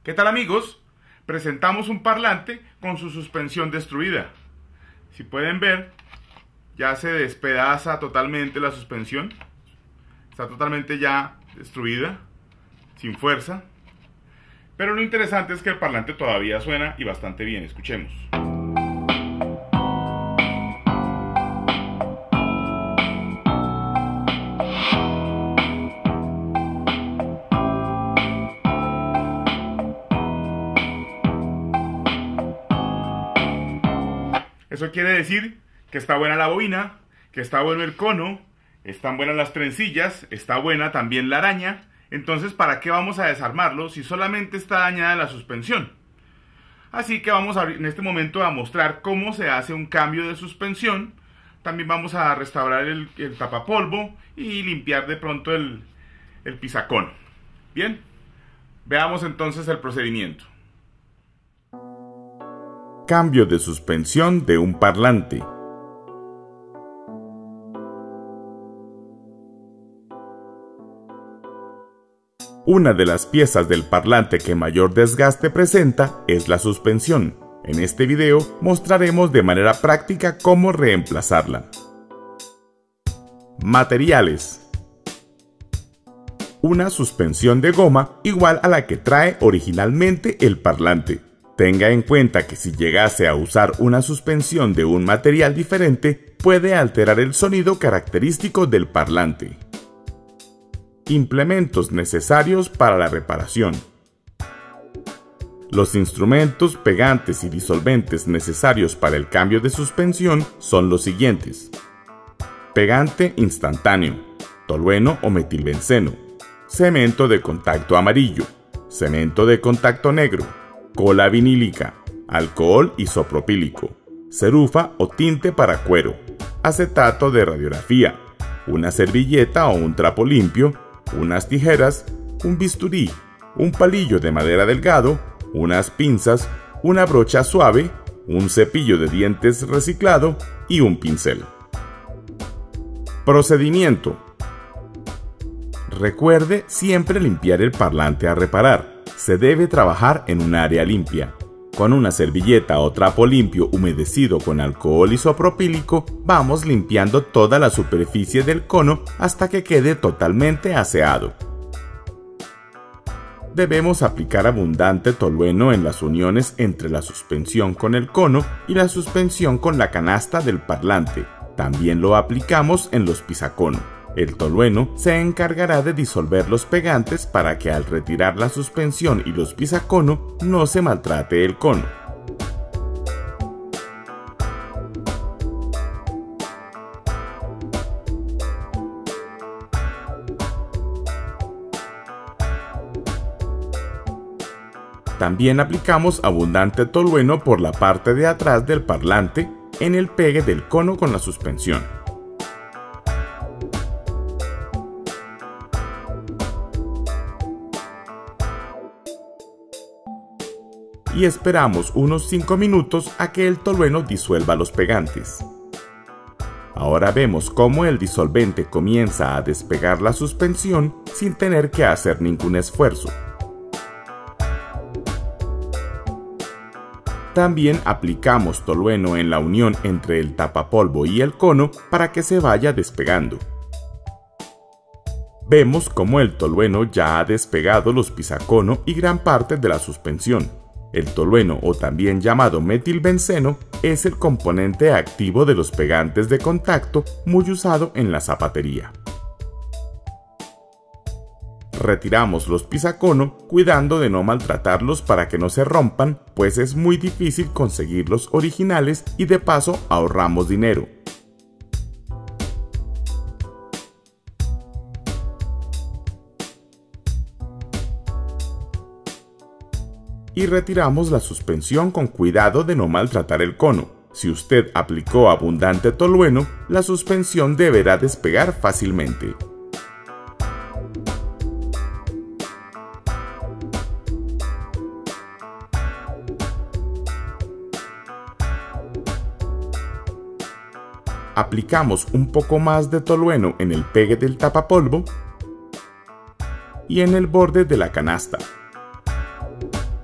¿Qué tal, amigos? Presentamos un parlante con su suspensión destruida. Si pueden ver, ya se despedaza totalmente la suspensión. Está totalmente ya destruida, sin fuerza. Pero lo interesante es que el parlante todavía suena y bastante bien. Escuchemos. Eso quiere decir que está buena la bobina, que está bueno el cono, están buenas las trencillas, está buena también la araña. Entonces, ¿para qué vamos a desarmarlo si solamente está dañada la suspensión? Así que vamos en este momento a mostrar cómo se hace un cambio de suspensión. También vamos a restaurar el tapapolvo y limpiar de pronto el pisacono. Bien, veamos entonces el procedimiento. Cambio de suspensión de un parlante. Una de las piezas del parlante que mayor desgaste presenta es la suspensión. En este video mostraremos de manera práctica cómo reemplazarla. Materiales. Una suspensión de goma igual a la que trae originalmente el parlante. Tenga en cuenta que si llegase a usar una suspensión de un material diferente, puede alterar el sonido característico del parlante. Implementos necesarios para la reparación. Los instrumentos, pegantes y disolventes necesarios para el cambio de suspensión son los siguientes: pegante instantáneo, tolueno o metilbenceno, cemento de contacto amarillo, cemento de contacto negro, cola vinílica, alcohol isopropílico, cerufa o tinte para cuero, acetato de radiografía, una servilleta o un trapo limpio, unas tijeras, un bisturí, un palillo de madera delgado, unas pinzas, una brocha suave, un cepillo de dientes reciclado y un pincel. Procedimiento. Recuerde siempre limpiar el parlante a reparar. Se debe trabajar en un área limpia. Con una servilleta o trapo limpio humedecido con alcohol isopropílico, vamos limpiando toda la superficie del cono hasta que quede totalmente aseado. Debemos aplicar abundante tolueno en las uniones entre la suspensión con el cono y la suspensión con la canasta del parlante. También lo aplicamos en los pisacono. El tolueno se encargará de disolver los pegantes para que al retirar la suspensión y los pisacono no se maltrate el cono. También aplicamos abundante tolueno por la parte de atrás del parlante en el pegue del cono con la suspensión. Y esperamos unos 5 minutos a que el tolueno disuelva los pegantes. Ahora vemos cómo el disolvente comienza a despegar la suspensión sin tener que hacer ningún esfuerzo. También aplicamos tolueno en la unión entre el tapapolvo y el cono para que se vaya despegando. Vemos cómo el tolueno ya ha despegado los pisacono y gran parte de la suspensión. El tolueno, o también llamado metilbenceno, es el componente activo de los pegantes de contacto muy usado en la zapatería. Retiramos los pisacono cuidando de no maltratarlos para que no se rompan, pues es muy difícil conseguir los originales y de paso ahorramos dinero. Y retiramos la suspensión con cuidado de no maltratar el cono. Si usted aplicó abundante tolueno, la suspensión deberá despegar fácilmente. Aplicamos un poco más de tolueno en el pegue del tapapolvo y en el borde de la canasta.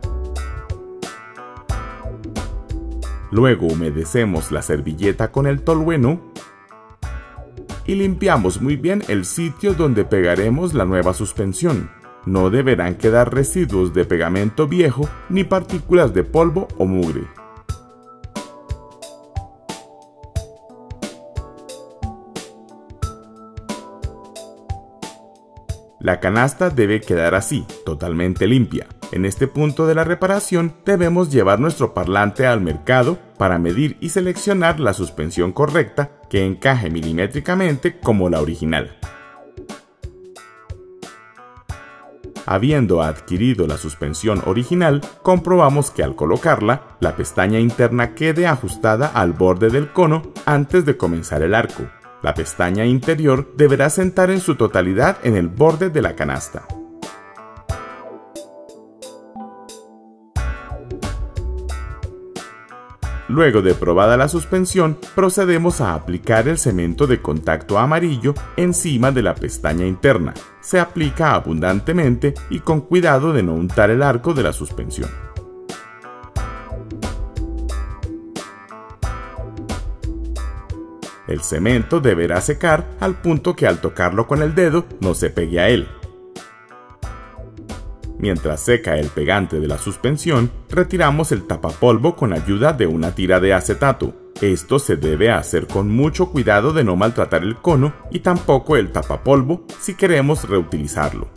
Luego humedecemos la servilleta con el tolueno y limpiamos muy bien el sitio donde pegaremos la nueva suspensión. No deberán quedar residuos de pegamento viejo ni partículas de polvo o mugre. La canasta debe quedar así, totalmente limpia. En este punto de la reparación debemos llevar nuestro parlante al mercado para medir y seleccionar la suspensión correcta que encaje milimétricamente como la original. Habiendo adquirido la suspensión original, comprobamos que al colocarla, la pestaña interna quede ajustada al borde del cono antes de comenzar el arco. La pestaña interior deberá sentar en su totalidad en el borde de la canasta. Luego de probada la suspensión, procedemos a aplicar el cemento de contacto amarillo encima de la pestaña interna. Se aplica abundantemente y con cuidado de no untar el arco de la suspensión. El cemento deberá secar al punto que al tocarlo con el dedo no se pegue a él. Mientras seca el pegante de la suspensión, retiramos el tapapolvo con ayuda de una tira de acetato. Esto se debe hacer con mucho cuidado de no maltratar el cono y tampoco el tapapolvo si queremos reutilizarlo.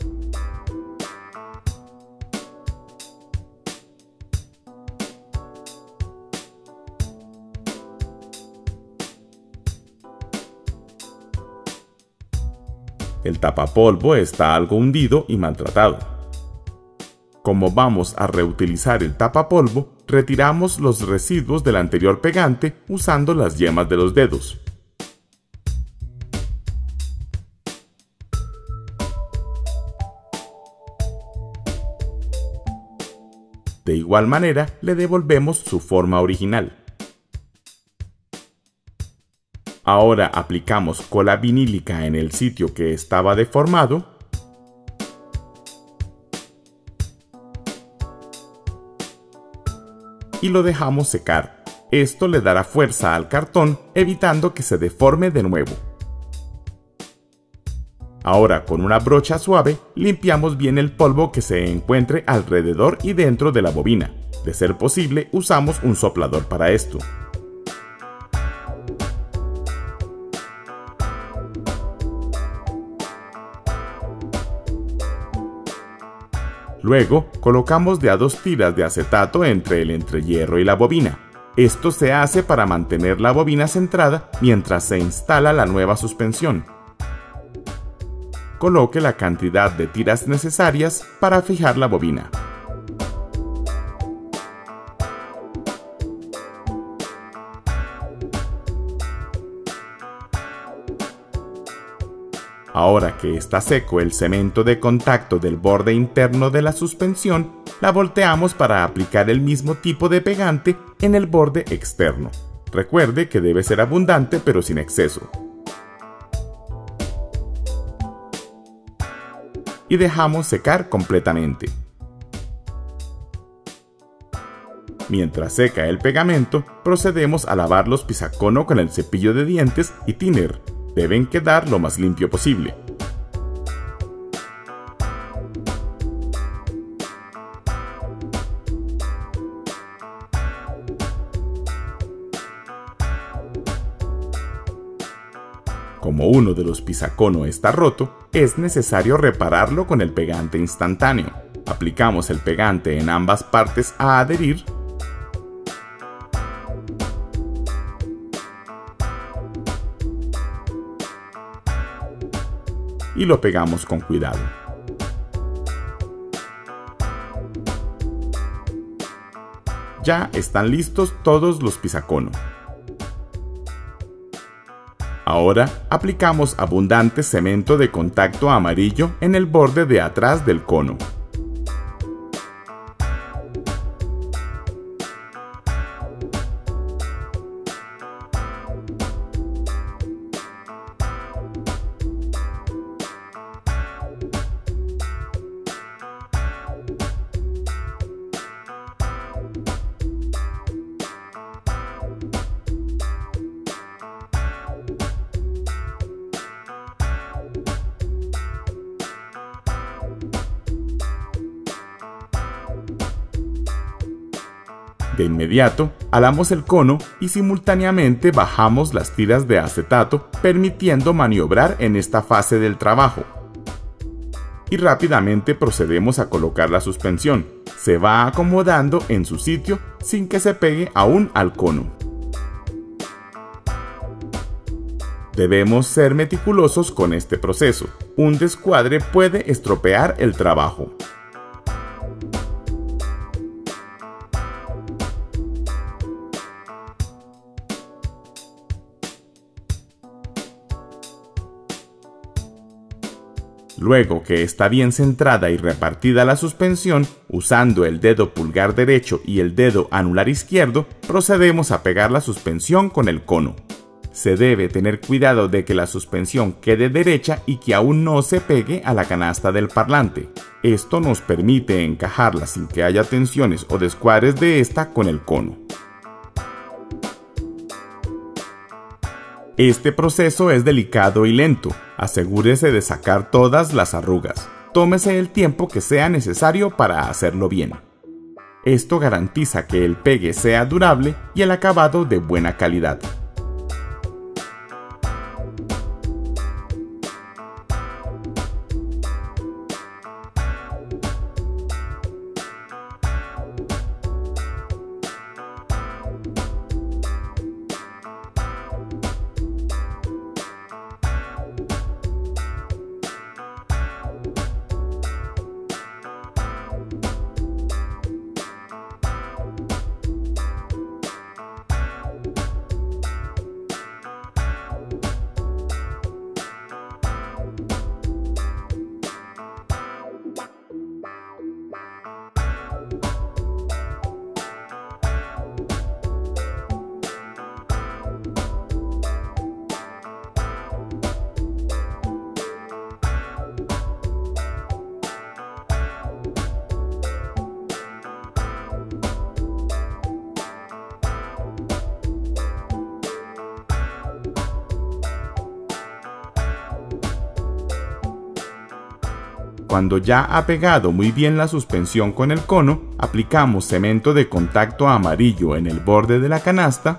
El tapapolvo está algo hundido y maltratado. Como vamos a reutilizar el tapapolvo, retiramos los residuos del anterior pegante usando las yemas de los dedos. De igual manera, le devolvemos su forma original. Ahora aplicamos cola vinílica en el sitio que estaba deformado y lo dejamos secar. Esto le dará fuerza al cartón, evitando que se deforme de nuevo. Ahora, con una brocha suave, limpiamos bien el polvo que se encuentre alrededor y dentro de la bobina. De ser posible, usamos un soplador para esto. Luego, colocamos de a 2 tiras de acetato entre el entrehierro y la bobina. Esto se hace para mantener la bobina centrada mientras se instala la nueva suspensión. Coloque la cantidad de tiras necesarias para fijar la bobina. Ahora que está seco el cemento de contacto del borde interno de la suspensión, la volteamos para aplicar el mismo tipo de pegante en el borde externo. Recuerde que debe ser abundante pero sin exceso. Y dejamos secar completamente. Mientras seca el pegamento, procedemos a lavar los pisacono con el cepillo de dientes y thinner. Deben quedar lo más limpio posible. Como uno de los pisacono está roto, es necesario repararlo con el pegante instantáneo. Aplicamos el pegante en ambas partes a adherir y lo pegamos con cuidado. Ya están listos todos los pisacono. Ahora aplicamos abundante cemento de contacto amarillo en el borde de atrás del cono. De inmediato, alamos el cono y simultáneamente bajamos las tiras de acetato, permitiendo maniobrar en esta fase del trabajo. Y rápidamente procedemos a colocar la suspensión. Se va acomodando en su sitio sin que se pegue aún al cono. Debemos ser meticulosos con este proceso. Un descuadre puede estropear el trabajo. Luego que está bien centrada y repartida la suspensión, usando el dedo pulgar derecho y el dedo anular izquierdo, procedemos a pegar la suspensión con el cono. Se debe tener cuidado de que la suspensión quede derecha y que aún no se pegue a la canasta del parlante. Esto nos permite encajarla sin que haya tensiones o descuadres de esta con el cono. Este proceso es delicado y lento. Asegúrese de sacar todas las arrugas. Tómese el tiempo que sea necesario para hacerlo bien. Esto garantiza que el pegue sea durable y el acabado de buena calidad. Cuando ya ha pegado muy bien la suspensión con el cono, aplicamos cemento de contacto amarillo en el borde de la canasta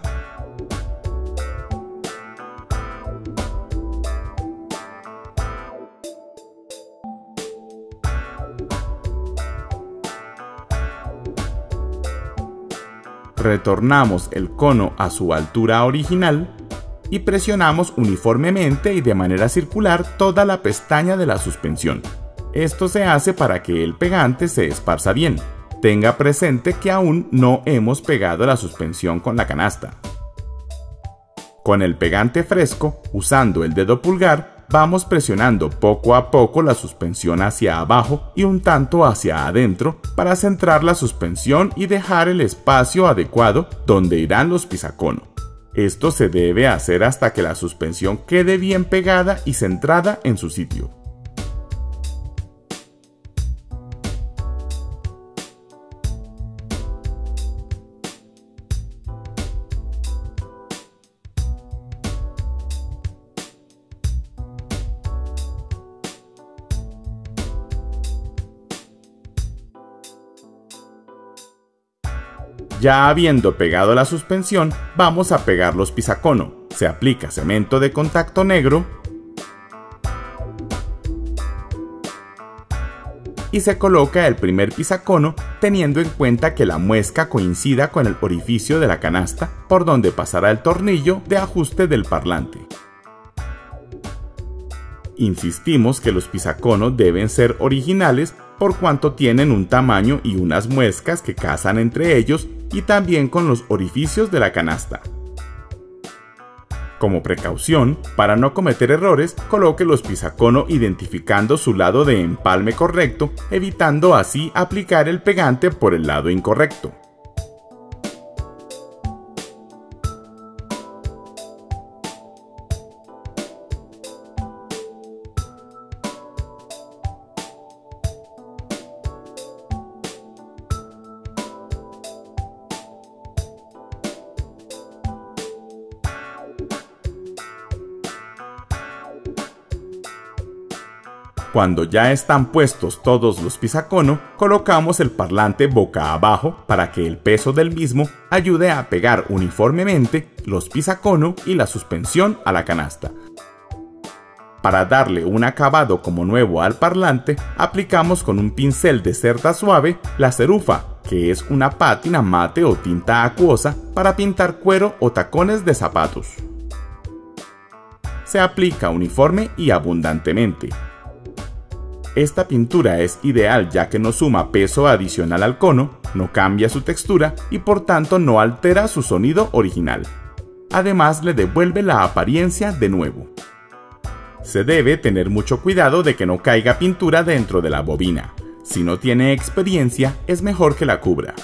retornamos el cono a su altura original y presionamos uniformemente y de manera circular toda la pestaña de la suspensión. Esto se hace para que el pegante se esparza bien. Tenga presente que aún no hemos pegado la suspensión con la canasta. Con el pegante fresco, usando el dedo pulgar, vamos presionando poco a poco la suspensión hacia abajo y un tanto hacia adentro para centrar la suspensión y dejar el espacio adecuado donde irán los pisacono. Esto se debe hacer hasta que la suspensión quede bien pegada y centrada en su sitio. Ya habiendo pegado la suspensión, vamos a pegar los pisacono. Se aplica cemento de contacto negro y se coloca el primer pisacono teniendo en cuenta que la muesca coincida con el orificio de la canasta por donde pasará el tornillo de ajuste del parlante. Insistimos que los pisaconos deben ser originales por cuanto tienen un tamaño y unas muescas que casan entre ellos y también con los orificios de la canasta. Como precaución, para no cometer errores, coloque los pisacono identificando su lado de empalme correcto, evitando así aplicar el pegante por el lado incorrecto. Cuando ya están puestos todos los pisacono, colocamos el parlante boca abajo para que el peso del mismo ayude a pegar uniformemente los pisacono y la suspensión a la canasta. Para darle un acabado como nuevo al parlante, aplicamos con un pincel de cerda suave la cerufa, que es una pátina mate o tinta acuosa para pintar cuero o tacones de zapatos. Se aplica uniforme y abundantemente. Esta pintura es ideal ya que no suma peso adicional al cono, no cambia su textura y por tanto no altera su sonido original. Además le devuelve la apariencia de nuevo. Se debe tener mucho cuidado de que no caiga pintura dentro de la bobina. Si no tiene experiencia, es mejor que la cubra.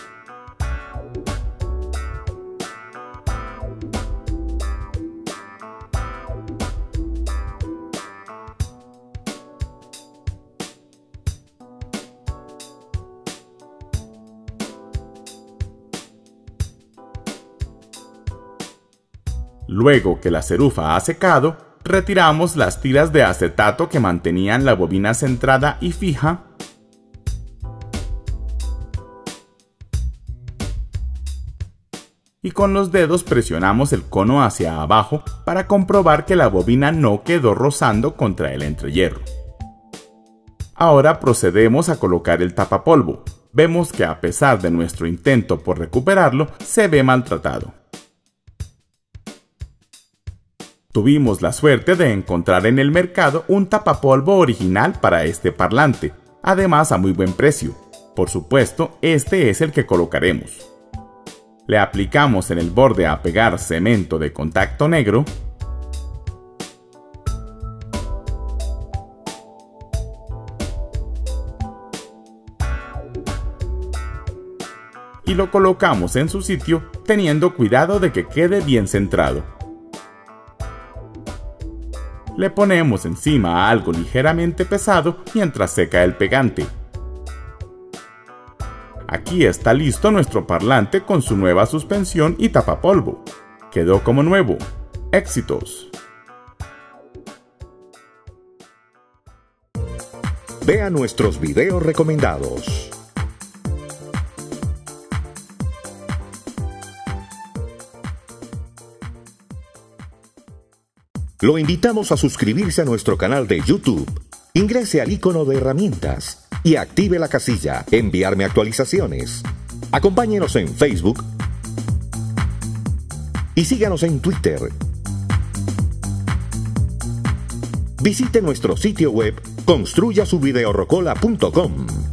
Luego que la cerufa ha secado, retiramos las tiras de acetato que mantenían la bobina centrada y fija y con los dedos presionamos el cono hacia abajo para comprobar que la bobina no quedó rozando contra el entrehierro. Ahora procedemos a colocar el tapapolvo. Vemos que a pesar de nuestro intento por recuperarlo, se ve maltratado. Tuvimos la suerte de encontrar en el mercado un tapapolvo original para este parlante, además a muy buen precio. Por supuesto, este es el que colocaremos. Le aplicamos en el borde a pegar cemento de contacto negro y lo colocamos en su sitio teniendo cuidado de que quede bien centrado. Le ponemos encima algo ligeramente pesado mientras seca el pegante. Aquí está listo nuestro parlante con su nueva suspensión y tapapolvo. Quedó como nuevo. ¡Éxitos! Vea nuestros videos recomendados. Lo invitamos a suscribirse a nuestro canal de YouTube. Ingrese al icono de herramientas y active la casilla Enviarme actualizaciones. Acompáñenos en Facebook y síganos en Twitter. Visite nuestro sitio web construyasuvideorocola.com.